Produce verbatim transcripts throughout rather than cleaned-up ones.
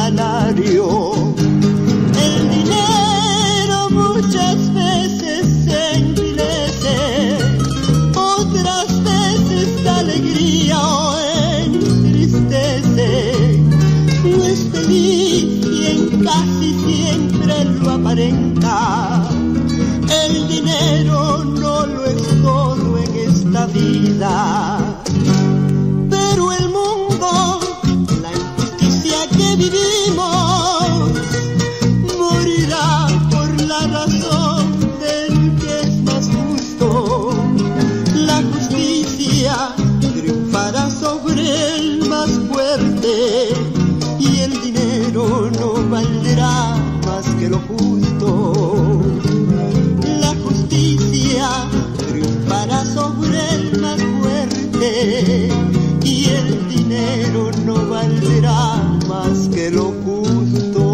salario. El dinero muchas veces envilece, otras veces da alegría o entristece. No es feliz quien casi siempre lo aparenta. El dinero no lo es todo en esta vida. Pero el mundo, la injusticia que vivimos, morirá por la razón del que es más justo. La justicia triunfará sobre el más fuerte, y el dinero no valdrá más que lo justo. La justicia triunfará sobre el más fuerte, y el dinero no valdrá más que lo justo.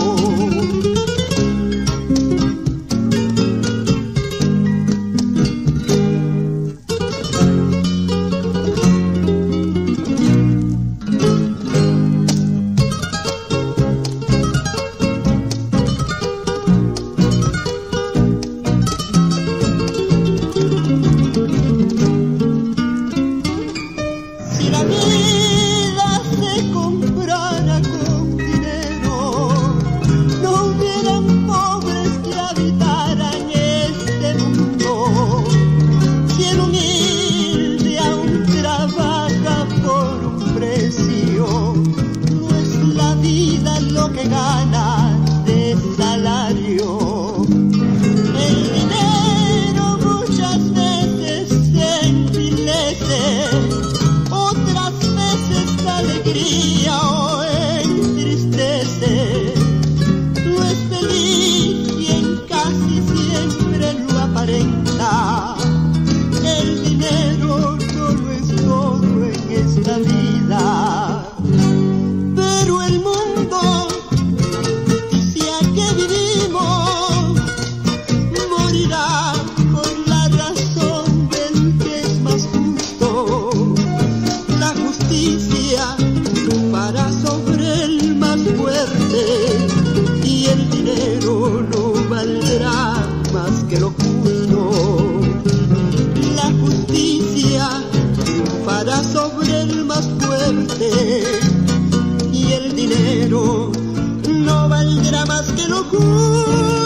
Si la vida se comprara con dinero, no hubieran pobres que habitaran este mundo. Si el humilde aún trabaja por un precio, no es la vida lo que gana de salario. El dinero muchas veces se envilece, otras veces da alegría o entristece. No es feliz quien casi siempre lo aparenta. El dinero no lo es todo en esta vida. Pero el mundo, justicia que vivimos, morirá por la razón del que es más justo. La justicia triunfará sobre el más fuerte, y el dinero no valdrá más que lo justo. La justicia triunfará sobre el más fuerte, y el dinero no valdrá más que lo justo.